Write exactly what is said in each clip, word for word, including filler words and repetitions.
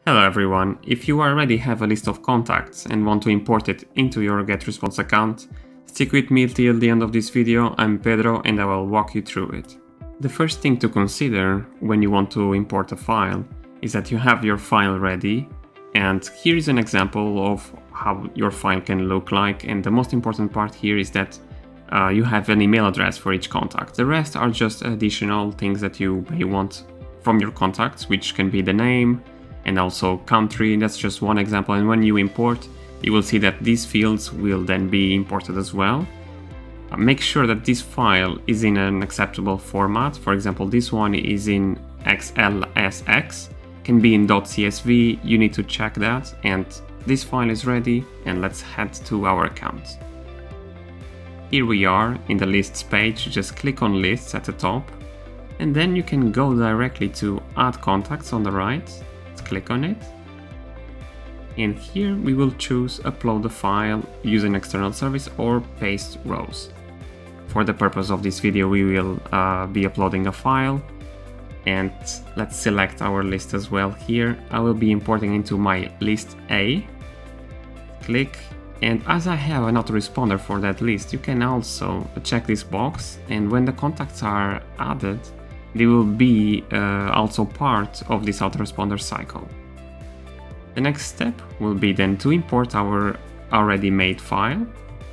Hello everyone, if you already have a list of contacts and want to import it into your GetResponse account, stick with me till the end of this video. I'm Pedro and I will walk you through it. The first thing to consider when you want to import a file is that you have your file ready, and here is an example of how your file can look like, and the most important part here is that uh, you have an email address for each contact. The rest are just additional things that you may want from your contacts, which can be the name, and also country. That's just one example, and when you import you will see that these fields will then be imported as well. Uh, make sure that this file is in an acceptable format. For example, this one is in X L S X, can be in .csv, you need to check that, and this file is ready, and let's head to our account. Here we are in the lists page. Just click on lists at the top, and then you can go directly to add contacts on the right. Click on it, and here we will choose upload a file, use an external service, or paste rows. For the purpose of this video we will uh, be uploading a file, and let's select our list as well. Here I will be importing into my list A. Click, and as I have an autoresponder for that list, you can also check this box, and when the contacts are added they will be uh, also part of this autoresponder cycle. The next step will be then to import our already made file,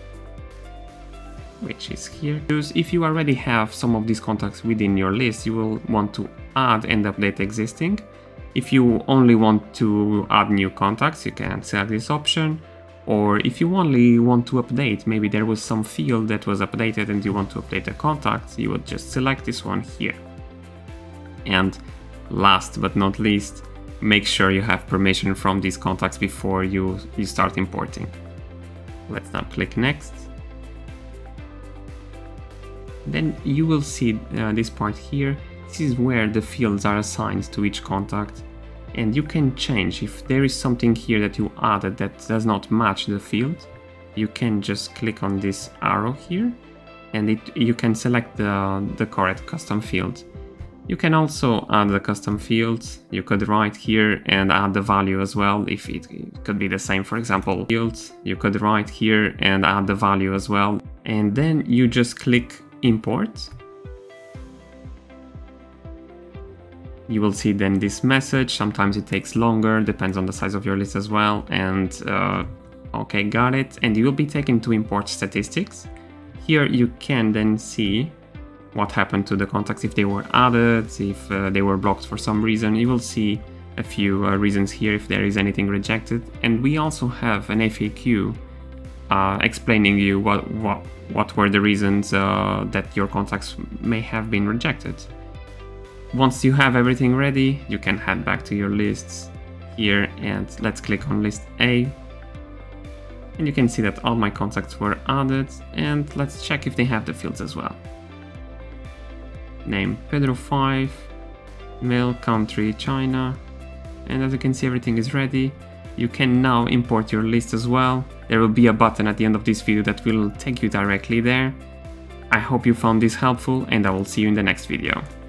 which is here. If you already have some of these contacts within your list, you will want to add and update existing. If you only want to add new contacts, you can select this option. Or if you only want to update, maybe there was some field that was updated and you want to update the contacts, you would just select this one here. And last but not least, make sure you have permission from these contacts before you, you start importing. Let's now click next. Then you will see uh, this part here. This is where the fields are assigned to each contact, and you can change if there is something here that you added that does not match the field. You can just click on this arrow here, and it, you can select the, the correct custom field. You can also add the custom fields. You could write here and add the value as well, if it, it could be the same. For example, fields, you could write here and add the value as well. And then you just click import. You will see then this message. Sometimes it takes longer, depends on the size of your list as well. And uh, okay, got it. And you will be taken to import statistics. Here you can then see what happened to the contacts, if they were added, if uh, they were blocked for some reason. You will see a few uh, reasons here if there is anything rejected, and we also have an F A Q uh, explaining you what, what, what were the reasons uh, that your contacts may have been rejected. Once you have everything ready, you can head back to your lists here, and let's click on list A. And you can see that all my contacts were added, and let's check if they have the fields as well. Name Pedro five, mail, country China, and as you can see everything is ready. You can now import your list as well. There will be a button at the end of this video that will take you directly there. I hope you found this helpful, and I will see you in the next video.